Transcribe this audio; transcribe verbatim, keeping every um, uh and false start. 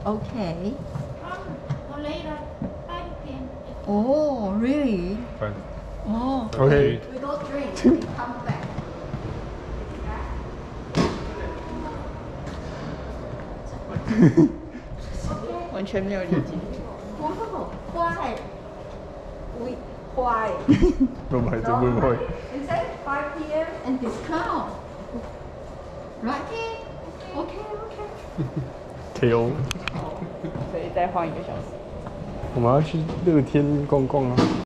Okay. Um, later, five p m Oh, really? Fine. Oh. Okay. We go drink. We come back. 完全没有理解。 Wow, why? We why? 唔係點會開？ It says five p m and discount. Right? Okay, okay. K O。 所以再换一个小时。 我们要去乐天逛逛啊。